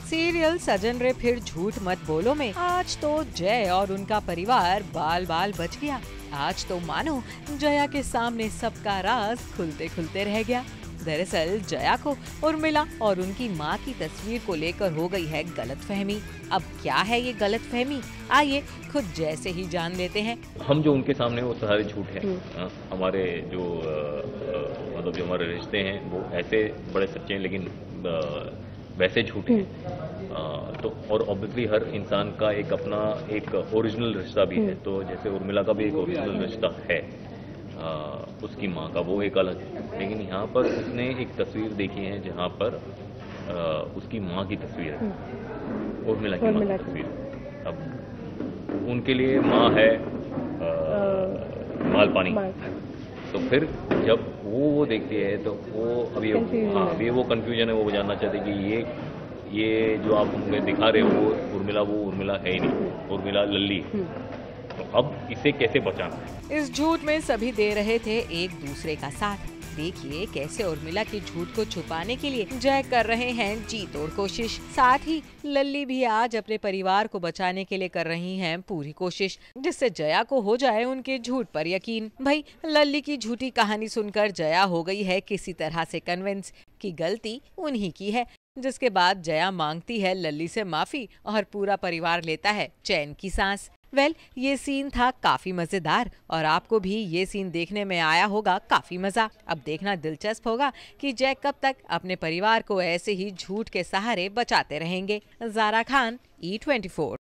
Serial सजन रे फिर झूठ मत बोलो में आज तो जय और उनका परिवार बाल बाल बच गया। आज तो मानो जया के सामने सबका राज खुलते खुलते रह गया। दरअसल जया को उर्मिला और उनकी माँ की तस्वीर को लेकर हो गई है गलतफहमी। अब क्या है ये गलतफहमी, आइए खुद जैसे ही जान लेते हैं। हम जो उनके सामने वो सारे झूठ हैं। हमारे जो मतलब जो हमारे रिश्ते हैं वो ऐसे बड़े सच्चे हैं, लेकिन वैसे झूठ हैं। तो और ऑब्वियसली हर इंसान का एक अपना एक ओरिजिनल रिश्ता भी है। तो जैसे उर्मिला का भी एक ओरिजिनल रिश्ता है, उसकी माँ का वो एक अलग है। लेकिन यहाँ पर उसने एक तस्वीर देखी है जहाँ पर उसकी माँ की तस्वीर है, उर्मिला की माँ की तस्वीर। अब उनके लिए माँ है मालपानी। तो फिर जब वो देखती है तो वो अभी वो कंफ्यूजन है। वो जानना चाहते कि ये जो आप हमें दिखा रहे हो वो उर्मिला है ही नहीं, उर्मिला लल्ली। तो अब इसे कैसे बचाना है? इस झूठ में सभी दे रहे थे एक दूसरे का साथ। देखिए कैसे उर्मिला की झूठ को छुपाने के लिए जय कर रहे हैं जी तोड़ कोशिश। साथ ही लल्ली भी आज अपने परिवार को बचाने के लिए कर रही हैं पूरी कोशिश, जिससे जया को हो जाए उनके झूठ पर यकीन। भाई लल्ली की झूठी कहानी सुनकर जया हो गई है किसी तरह से कन्विंस कि गलती उन्हीं की है, जिसके बाद जया मांगती है लल्ली से माफी और पूरा परिवार लेता है चैन की सांस। ये सीन था काफी मजेदार और आपको भी ये सीन देखने में आया होगा काफी मजा। अब देखना दिलचस्प होगा कि जय कब तक अपने परिवार को ऐसे ही झूठ के सहारे बचाते रहेंगे। ज़ारा खान, E24।